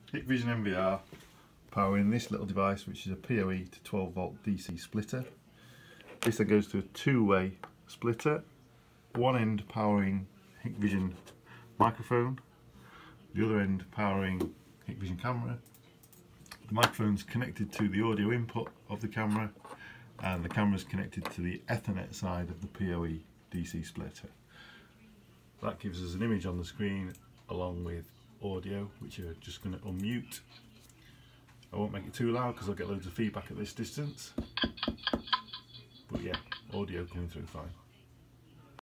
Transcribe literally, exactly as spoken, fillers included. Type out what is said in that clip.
Hikvision M V R powering this little device, which is a P O E to twelve volt D C splitter. This then goes to a two-way splitter, one end powering Hikvision microphone, the other end powering Hikvision camera. The microphone's connected to the audio input of the camera, and the camera's connected to the Ethernet side of the P O E D C splitter. That gives us an image on the screen along with audio, which you're just going to unmute. I won't make it too loud because I'll get loads of feedback at this distance, but yeah, audio coming through fine.